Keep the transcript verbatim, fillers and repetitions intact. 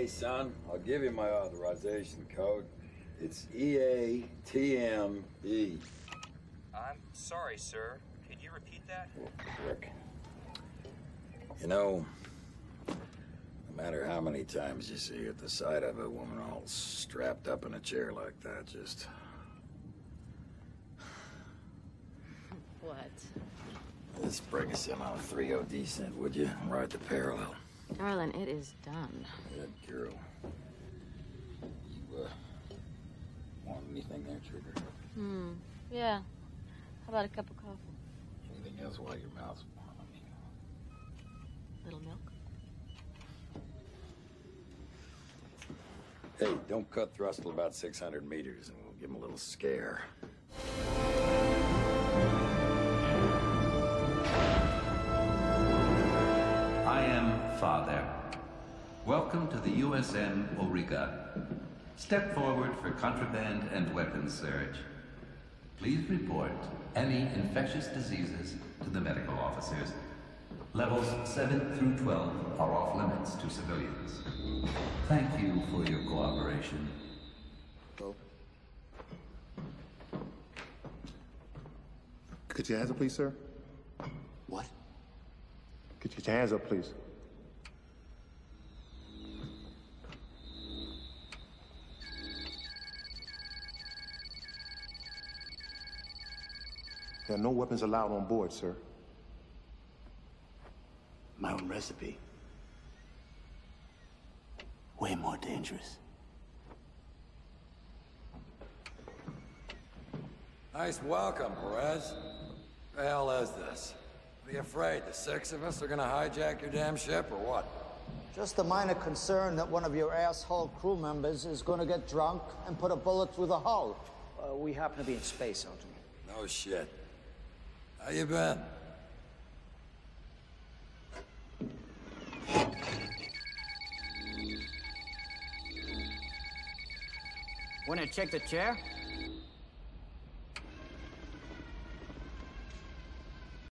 son. I'll give you my authorization code. It's E A T M E. I'm sorry, sir. Can you repeat that? Oh, frick. You know, no matter how many times you see at the sight of a woman all strapped up in a chair like that, just... What? Let's bring us in on a three oh descent, would you? Ride the parallel. Darling, it is done. Good girl. You, uh, want anything there, Trigger? Hmm, yeah. How about a cup of coffee? Anything else while your mouth's warm? I mean... Little milk? Hey, don't cut thrust till about six hundred meters, and we'll give him a little scare. I am Father. Welcome to the U S N Auriga. Step forward for contraband and weapons search. Please report any infectious diseases to the medical officers. Levels seven through twelve are off limits to civilians. Thank you for your cooperation. Go. Get your hands up, please, sir. What? Get your hands up, please. There are no weapons allowed on board, sir. My own recipe. Way more dangerous. Nice welcome, Perez. The hell is this? What are you afraid? The six of us are gonna hijack your damn ship, or what? Just a minor concern that one of your asshole crew members is gonna get drunk and put a bullet through the hull. Uh, we happen to be in space, Sergeant. No shit. How you been? Wanna check the chair?